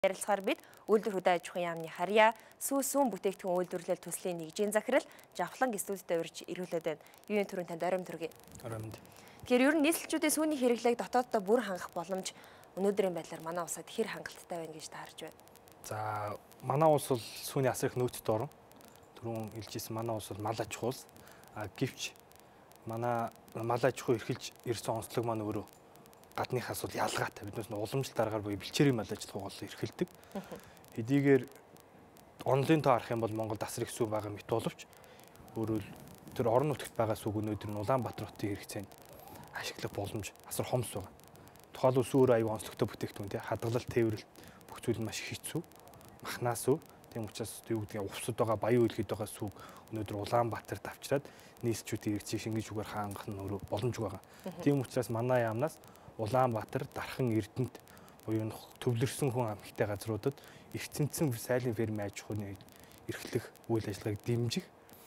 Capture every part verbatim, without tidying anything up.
Ярилцахаар бид үйлдвэр хөдөө аж ахуйн яамны харьяа, сүү сүүн бүтээгдэхүүн үйлдвэрлэл төслийн нэгжийн захирал Жавхлан студид урьж ирүүлээд байна. Юуны төрөнд танд оройн төргий. Оройнд. Тэгэхээр ер нь нийслэлчүүдийн сүүний хэрэглээг дотооддоо бүр хангах боломж өнөөдрийн байдлаар манай улсад хэр хангалттай байна гэж таарж байна. За манай улс бол сүүний асар их нөөцөд орон. Түрүүн хэлжсэн манай улс бол мал аж ахуй улс. А гэвч манай мал аж ахуй эрхэлж ирсэн онцлог маань өөрөө гадныхаас бол ялгаатай. Биднээс нь уламжлалт аргаар буюу бэлчээрийн мал аж ахуйг гол эрхэлдэг. Хэдийгээр онлын тоо харах юм бол Монголд асар их сүү байгаа мэт боловч өөрөөр тэр орон нутагт байгаа сүүг өнөөдөр нь Улаанбаатар хотын хэрэгцээнд ашиглах боломж асар хомс байгаа. Тухайлбал сүүр аюу онцлогтой бүтээгдэхүүн тий хадгалалт, тээвэрлэлт бүх зүйл маш хэцүү. Махнаас сүү. Тийм учраас юу гэдгийг увсад байгаа баян үйлхэд байгаа сүүг өнөөдөр Улаанбаатарт авчираад нийслэлчүүдийн хэрэгцээг шингэж үгээр хангах нь өөрөө боломжгүй байгаа. Тийм учраас манай яамнаас Улаанбаатар, Дархан, Эрдэнэт буюу төвлөрсөн хүн амттай газруудад эрчимцэн сайлын фермийн аж ахуйн эрхлэх үйл ажиллагааг дэмжих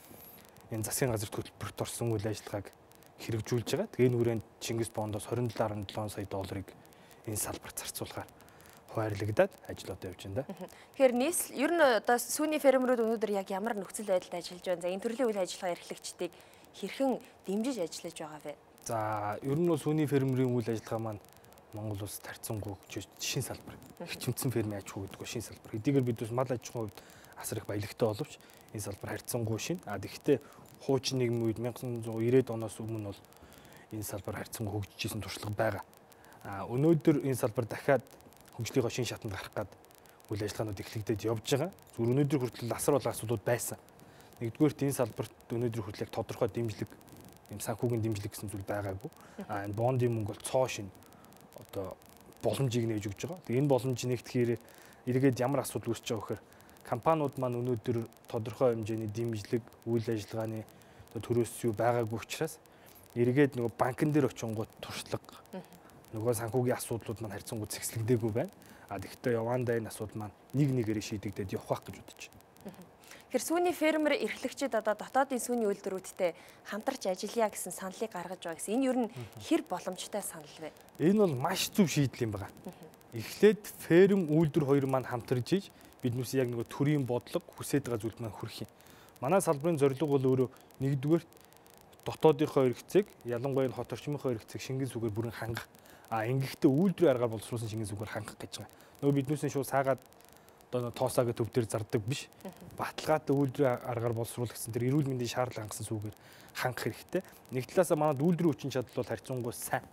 энэ засгийн газар төлбөрт орсон үйл ажиллагааг хэрэгжүүлж байгаа. Тэгээ энэ хүрээнд Чингис Бондоос двадцать seven point seven сая долларыг энэ салбарт зарцуулахаар хуваарлагдаад ажил одоо явж байна да. Тэгэхээр нийслэл ер нь одоо сүүний фермерүүд өнөөдөр яг ямар нөхцөл байдалд ажиллаж байна. За энэ төрлийн үйл ажиллагаа эрхлэгчдийг хэрхэн дэмжиж ажиллаж байгаа вэ? За ер нь бол сүүний фермерийн үйл ажиллагаа маань Монгол улс тарьцангуй шин салбар. Эрчимцэн фермийн аж ахуй гэдэг шин салбар. Хэдийгээр бид бас мал аж ахуйн хувьд асар их баялагтай боловч энэ салбар харьцангуй шин. А тэгэхдээ хуучин нийгмийн үед nineteen ninety оноос өмнө бол энэ салбар харьцангуй хөгжиж исэн туршлага байгаа. А өнөөдөр энэ салбар дахиад хөгжлийн шин шатанд гарах гад үйл ажиллагаанууд эхлэгдээд явж байгаа. Зүгээр өнөөдөр хүртэл асар олон асуудлууд байсан. Нэгдүгээрт энэ салбарт өнөөдөр хүртэл тодорхой дэмжлэг юм санхүүгийн дэмжлэг гэсэн зүйл байгаагүй. А энэ бондын мөнгө бол цоо шин одоо боломжийг нээж өгч байгаа. Тэгээ энэ боломж нэгтгэхээр эргээд ямар асуудал үүсэж байгаа вэхээр компаниуд маань өнөөдөр тодорхой хэмжээний дэмжлэг үйл ажиллагааны төрөөс юу байгаагүй учраас эргээд нөгөө банкн дээр очингууд туршлага нөгөө санхүүгийн асуудлууд маань харьцангуй зэгслэгдээгүй байна. А тэгэхдээ явандаа энэ асуудал маань нэг нэгээр шийдэгдээд явах байх гэж бодож байна. Тэгэхээр сүүний фермер эрхлэгчид одоо дотоодын сүүний үйлдвэрүүдтэй хамтарч ажиллая гэсэн саналыг гаргаж байгаа гэсэн. Энэ ер нь хэр боломжтой санал вэ? Энэ бол маш зөв шийдэл юм байна. Эхлээд ферм үйлдвэр хоёр маань хамтарж ийж биднээс яг нөгөө төрийн бодлого хүсэж байгаа зүйлд маань хүрэх юм. Манай салбарын зорилго бол өөрөө нэгдүгээр дотоодынхоо хэрэгцээг ялангуяа хот орчмынхоо хэрэгцээг шингэн сүгээр бүрэн хангах. А ингэхдээ үйлдвэрийн аргаар боловсруулсан шингэн сүгээр хангах гэж байгаа. Нөгөө биднээс шууд саагаад одоо тоосаагийн төв дээр зардаг биш. Баталгаатай үйлдвэрийн аргаар боловсруулах гэсэн тэр эрүүл мэндийн шаардлага хангасан сүгээр хангах хэрэгтэй. Нэг талаасаа манад үйлдвэрийн хүчин чадал бол харьцангуй сайн.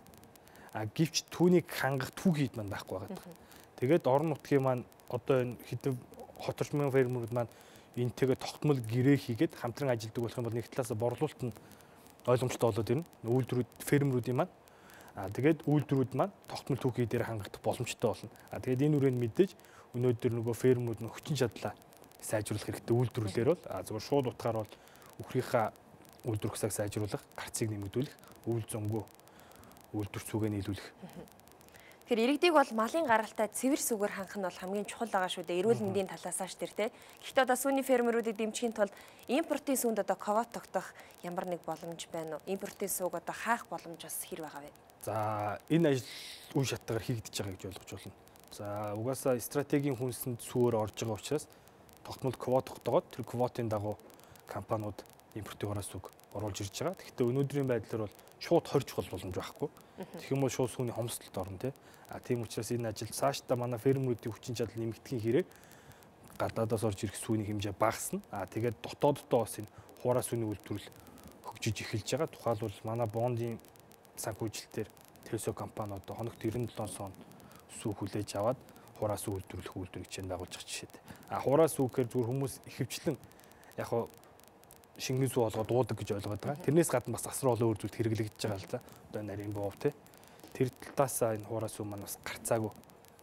А гэвч түүнийг хангах түүхийд маань байхгүй байгаа. Тэгээд орон нутгийн маань одоо энэ хэдэн хот орчмын фермерүүд маань энтэйгээ тогтмол гэрээ хийгээд хамтран ажилладаг болох юм бол нэг талаасаа борлуулалт нь ойлгомжтой болоод ирнэ. Үйлдвэрүүд фермерүүдийн маань а тэгээд үйлдвэрүүд маань тогтмол түүхий дээр хангах боломжтой болно. А тэгээд энэ үрээнд мэдээж өнөөдөр нөгөө фермүүд нь хүчин чадлаа сайжруулах хэрэгтэй үйлдвэрлэлээр бол а зөвхөн шууд утгаар бол үхрийнхаа үйлдвэр хүсээг сайжруулах, гарцыг нэмэгдүүлэх, үйл зөнгөө үйлдвэр цугээ нийлүүлэх. Тэгэхээр иргэдийг бол малын гаралтай цэвэр сүгээр хангах нь бол хамгийн чухал байгаа шүү дээ. Эрүүл мэндийн талаасаа ч тэр те. Гэхдээ одоо сүүний фермерүүдийг дэмжихийн тулд импортын сүүнд одоо квот тогтоох ямар нэг боломж байна уу? Импортын сүүг одоо хаах боломж бас хэр байгаа вэ? За энэ ажил үе шатгаар хийгдэж байгаа гэж ойлгож байна. За угаасаа стратегийн хүнсэнд сүүр орж байгаа учраас тогтмол квот тогтоогоод тэр квотын дагуу компаниуд импортын гараас үг оруулж ирж байгаа. Гэхдээ өнөөдрийн байдлаар бол шууд хорж чухал боломж байхгүй. Тэгэх юм бол шууд сүүний хомсдолд орно тий. А тийм учраас энэ ажил цаашдаа манай фермерүүдийн хүчин чадал нэмэгдэхийн хэрэг гадаадаас орж ирэх сүүний хэмжээ багасна. А тэгээд дотооддоо бас энэ хуурай сүүний үйлдвэрлэл хөгжиж эхэлж байгаа. Тухайлбал манай бондын санхүүжилтээр Телсо компани одоо хоногт ninety seven сон сүү хүлээж аваад хуурай сүү үйлдвэрлэх үйлдвэр хичээн дагуулж байгаа жишээтэй. А хуурай сүүгээр зүгээр хүмүүс ихэвчлэн яг хоо шингэн сүү болгоод дуудаг гэж ойлгоод байгаа. Тэрнээс гадна бас асар олон өөр зүйлд хэрэглэгдэж байгаа л да. Одоо нарийн бов те. Тэр талаасаа энэ хуурай сүү маань бас гарцаагүй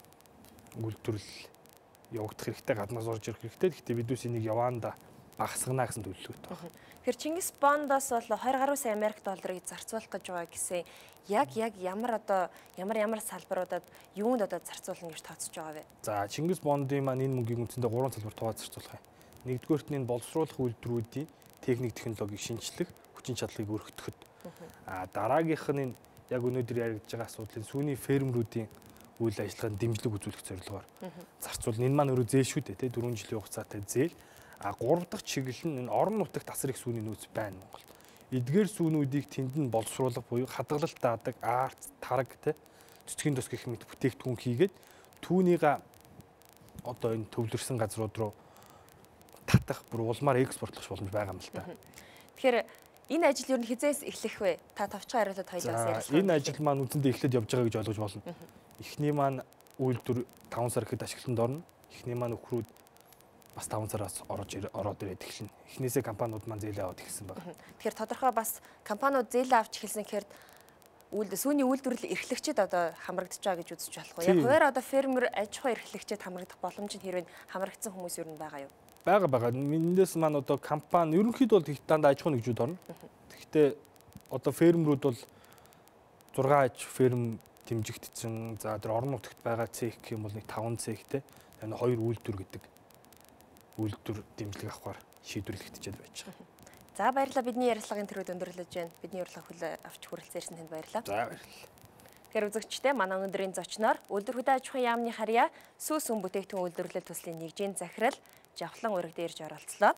үйлдвэрлэл явагдах хэрэгтэй, гаднаас орж ирэх хэрэгтэй. Гэхдээ бидээс энийг яваанда багасгана гэсэн төлөвлөгөөтэй байна. Тэгэхээр Чингис Бондоос бол twenty гаруй сая Америк долларыг зарцуулах гэж байгаа гэсэн яг яг ямар одоо ямар ямар салбаруудад юунд одоо зарцуулна гэж тооцож байгаа вэ? За Чингис Бондын маань энэ мөнгийг үндсэндээ гурван салбарт хувааж зарцуулах юм. Нэгдүгээрт нь боловсруулах үйлдвэрүүдийн техник технологиг шинжлэх, хүчин чадлыг өргөтгөхөд. А дараагийнх нь яг өнөөдөр яригдж байгаа асуудлын сүүний фермерүүдийн үйл ажиллагаанд дэмжлэг үзүүлэх зорилгоор зарцуулна. Энэ маань өөрөө зээл шүү дээ, тий дөрвөн жилийн хугацаатай зээл. А гурав дахь чиглэл нь энэ орон нутагт асар их сүүний нөөц байна Монголд. Эдгээр сүүнүүдийг тэнд нь боловсруулах буюу хадгалалт даадаг арт, тараг тий цэцгийн тус гэх мэт бүтээгдэхүүн хийгээд түүнийг одоо энэ төвлөрсөн газрууд руу татах, бүр улмаар экспортлох боломж байгаа юм л та. Тэгэхээр энэ ажил юу н хизээс эхлэх вэ? Та товчхон хариулт хоёлаас ярилцсан. Энэ ажил маань үндсэндээ эхлээд явж байгаа гэж ойлгож болно. Эхний маань үйлдвэр таван сар ихэд ашиглалтанд орно. Эхний маань өхрүүд бас таван сараас орж ороод ирээд эхэлнэ. Эхнээсээ компаниуд маань зээлээ аваад эхэлсэн байна. Тэгэхээр тодорхой бас компаниуд зээлээ авч эхэлсэн гэхээр үйлдэл сүүний үйлдвэрлэл эрхлэгчид одоо хамрагдаж байгаа гэж үзэж болох уу? Яг хуваар одоо фермер аж ахуй эрхлэгчид хамрагдах боломж нь хэрвээ хамрагдсан хүмүүс юу н байгаа юу? Бага бага. Миндээс маань одоо компани ерөнхийдөө бол их дандаа аж ахуй нэгжүүд орно. Гэхдээ одоо фермерүүд бол зургаан аж ферм дэмжигдсэн. За тэр орон нутагт байгаа цех гэх юм бол нэг таван цехтэй. Энэ хоёр үйлдвэр гэдэг үйлдвэр дэмжлэг авахар шийдвэрлэгдчихэд байж байгаа. За баярлалаа, бидний ярилцлагын төрөд өндөрлөж байна. Бидний урилга хүлээ авч хүрэлцэн ирсэн танд баярлалаа. За баярлалаа. Тэгэхээр үзэгчдээ манай өнөөдрийн зочноор Үйлдвэр хөдөө аж ахуйн яамны харьяа сүүс хүн бүтээгдэхүүн үйлдвэрлэл төслийн нэгжийн захирал Жавхлан урагд ирж оролцлоо.